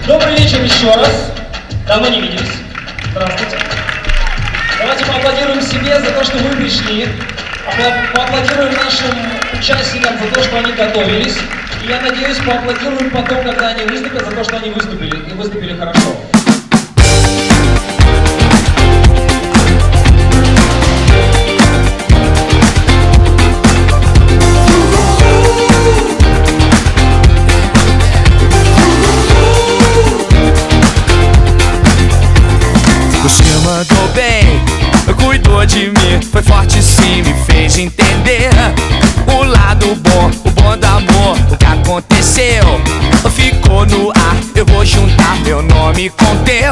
Добрый вечер еще раз. Давно не виделись. Здравствуйте. Давайте поаплодируем себе за то, что вы пришли. Поаплодируем нашим участникам за то, что они готовились. И я надеюсь, поаплодируем потом, когда они выступят, за то, что они выступили. И выступили хорошо. Você mandou bem, cuidou de mim, foi forte sim, me fez entender o lado bom, o bom do amor, o que aconteceu ficou no ar, eu vou juntar meu nome com teu.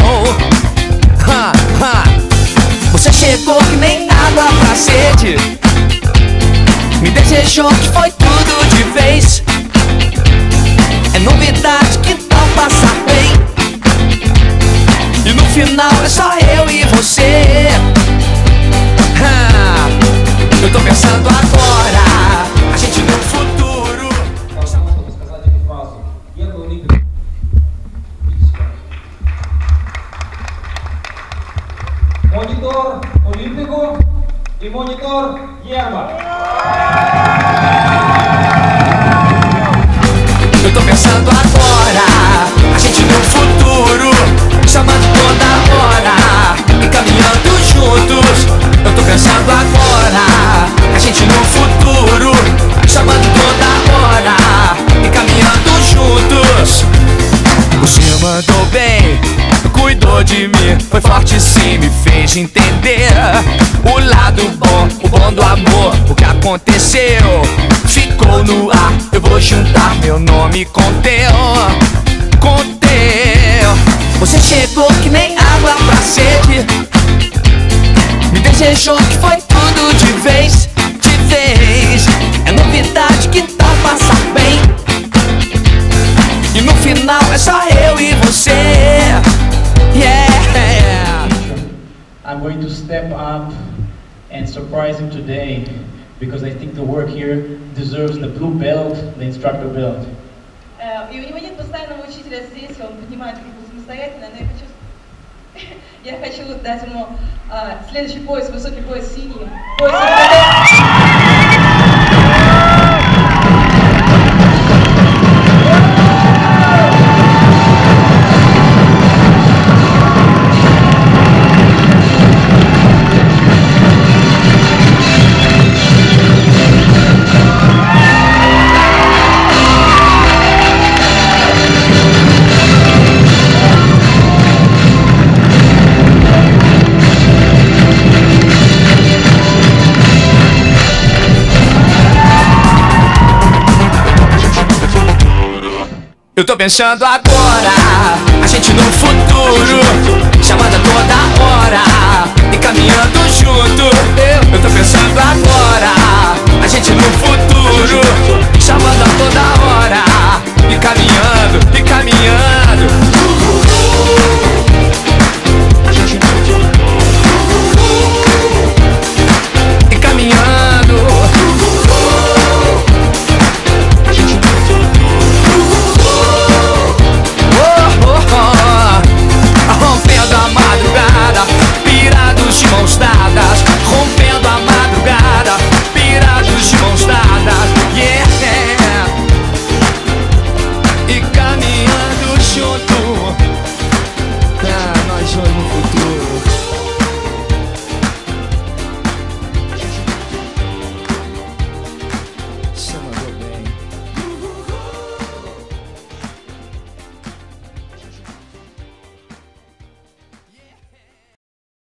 Você chegou que nem água pra sede, me desejou que foi tudo de vez. É novidade, que tal passar bem? E no final é só eu e você. Eu tô pensando agora, a gente no futuro. Монитор Олимпику и монитор Ерба. Eu tô pensando agora, a gente no futuro, chamando toda hora e caminhando juntos. Eu tô pensando agora, a gente no futuro, chamando toda hora e caminhando juntos. Você mandou bem, cuidou de mim, foi forte sim, me fez entender o lado bom, o bom do amor, o que aconteceu ficou no ar, eu vou juntar meu nome com teu, com teu. Você chegou que nem água pra sede, me desejou que foi tudo de vez, de vez. É novidade, que tal passar bem? E no final é só eu e você. Yeah. I'm going to step up and surprise him today, because I think the work here deserves the blue belt, the instructor belt. И у него нет постоянного учителя здесь, он поднимает руку самостоятельно, но я хочу дать ему следующий пояс, высокий пояс синий, пояс Eu tô pensando agora, a gente no futuro, chamando a toda hora e caminhando junto. Eu tô pensando agora, a gente no futuro, chamando a toda hora.